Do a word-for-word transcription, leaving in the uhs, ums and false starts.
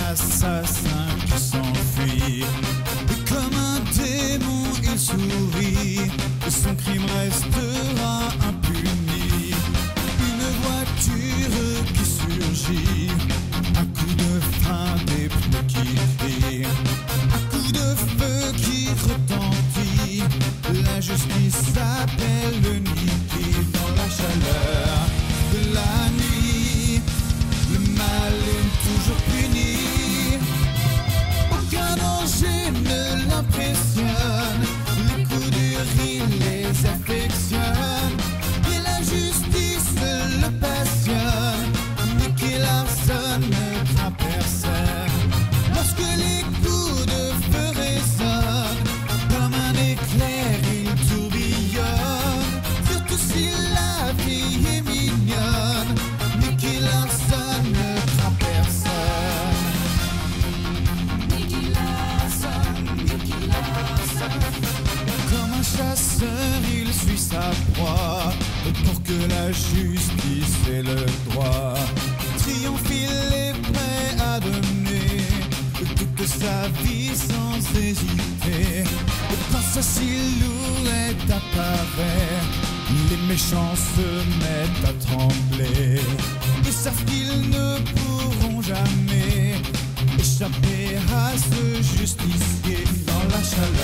l'assassin qui s'enfuit. Et comme un démon il sourit, et son crime restera impuni. Une voiture qui surgit, un coup de frein, des pneus qui crient, un coup de feu qui retentit. La justice s'appelle le Niki. Dans la chaleur de la nuit, le mal est toujours puni. Aucun danger ne l'impressionne, les coups durs il les affectionne, et la justice le passionne. Nicky Larson ne craint personne. Lorsque les coups de feu résonnent, comme un éclair il tourbillonne. Surtout si la vie est mignonne, Nicky Larson ne craint personne. Nicky Larson, Nicky Larson. Comme un chasseur il suit sa proie, pour que la justice ait le droit. Triomphe, il est prêt à donner toute sa vie sans hésiter. Et quand sa silhouette apparaît, les méchants se mettent à trembler. Ils savent qu'ils ne pourront jamais échapper à ce justicier. Dans la chaleur